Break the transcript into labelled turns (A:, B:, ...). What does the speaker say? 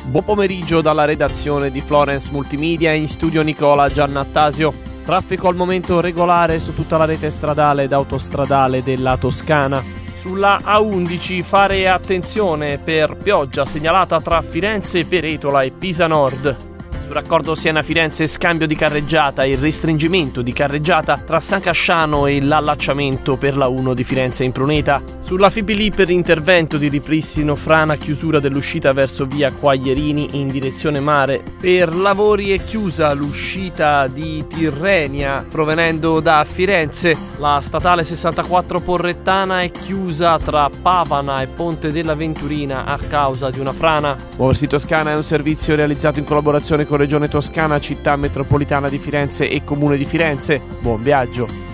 A: Buon pomeriggio dalla redazione di Florence Multimedia, in studio Nicola Giannattasio. Traffico al momento regolare su tutta la rete stradale ed autostradale della Toscana. Sulla A11 fare attenzione per pioggia segnalata tra Firenze, Peretola e Pisa Nord. Sul raccordo Siena-Firenze scambio di carreggiata e restringimento di carreggiata tra San Casciano e l'allacciamento per la 1 di Firenze in Pruneta. Sulla Fibili per intervento di ripristino frana chiusura dell'uscita verso via Quaglierini in direzione mare. Per lavori è chiusa l'uscita di Tirrenia provenendo da Firenze. La statale 64 Porrettana è chiusa tra Pavana e Ponte della Venturina a causa di una frana. Muoversi Toscana è un servizio realizzato in collaborazione con Regione Toscana, Città Metropolitana di Firenze e Comune di Firenze. Buon viaggio!